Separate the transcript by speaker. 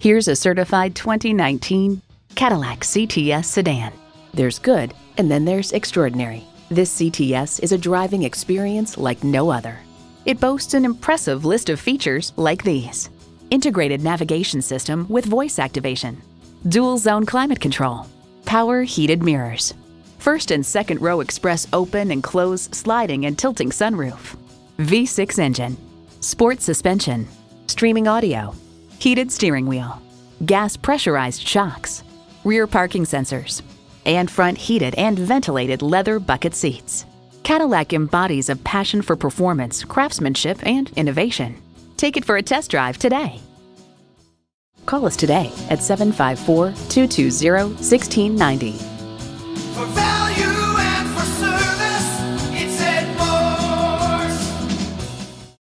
Speaker 1: Here's a certified 2019 Cadillac CTS sedan. There's good, and then there's extraordinary. This CTS is a driving experience like no other. It boasts an impressive list of features like these: integrated navigation system with voice activation, dual zone climate control, power heated mirrors, first and second row express open and close sliding and tilting sunroof, V6 engine, sports suspension, streaming audio, heated steering wheel, gas pressurized shocks, rear parking sensors, and front heated and ventilated leather bucket seats. Cadillac embodies a passion for performance, craftsmanship, and innovation. Take it for a test drive today. Call us today at 754-220-1690.